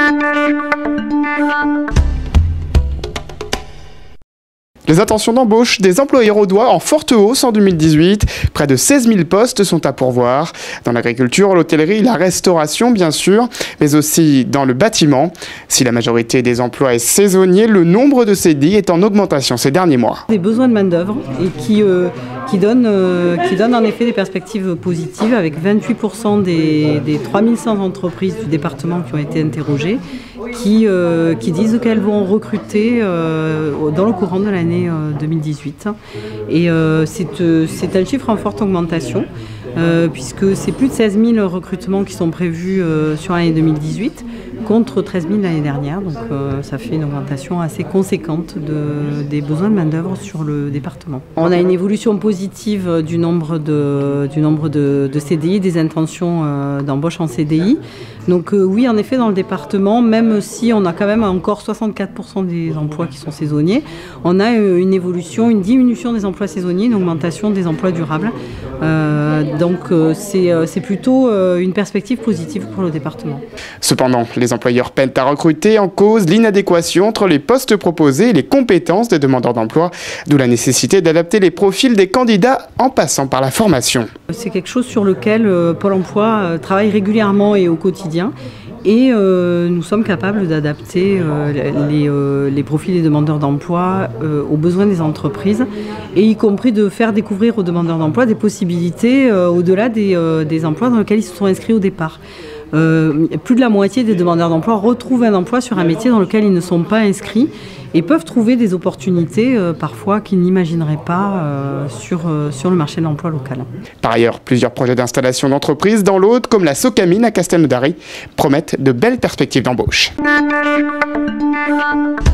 Les intentions d'embauche des employeurs audois en forte hausse en 2018. Près de 16 000 postes sont à pourvoir. Dans l'agriculture, l'hôtellerie, la restauration bien sûr, mais aussi dans le bâtiment. Si la majorité des emplois est saisonnier, le nombre de CDI est en augmentation ces derniers mois. Des besoins de main-d'œuvre et qui donnent en effet des perspectives positives avec 28% des 3100 entreprises du département qui ont été interrogées qui disent qu'elles vont recruter dans le courant de l'année 2018. Et c'est un chiffre en forte augmentation puisque c'est plus de 16 000 recrutements qui sont prévus sur l'année 2018 contre 13 000 l'année dernière. Donc ça fait une augmentation assez conséquente des besoins de main-d'œuvre sur le département. On a une évolution positive du nombre de CDI, des intentions d'embauche en CDI. Donc oui, en effet, dans le département, même si on a quand même encore 64% des emplois qui sont saisonniers, on a une évolution, une diminution des emplois saisonniers, une augmentation des emplois durables. Donc c'est plutôt une perspective positive pour le département. Cependant, les employeurs peinent à recruter en cause l'inadéquation entre les postes proposés et les compétences des demandeurs d'emploi, d'où la nécessité d'adapter les profils des candidats en passant par la formation. C'est quelque chose sur lequel Pôle emploi travaille régulièrement et au quotidien. Et nous sommes capables d'adapter les profils des demandeurs d'emploi aux besoins des entreprises et y compris de faire découvrir aux demandeurs d'emploi des possibilités au-delà des emplois dans lesquels ils se sont inscrits au départ. Plus de la moitié des demandeurs d'emploi retrouvent un emploi sur un métier dans lequel ils ne sont pas inscrits et peuvent trouver des opportunités parfois qu'ils n'imagineraient pas sur le marché de l'emploi local. Par ailleurs, plusieurs projets d'installation d'entreprises dans l'Aude, comme la Socamine à Castelnaudary, promettent de belles perspectives d'embauche.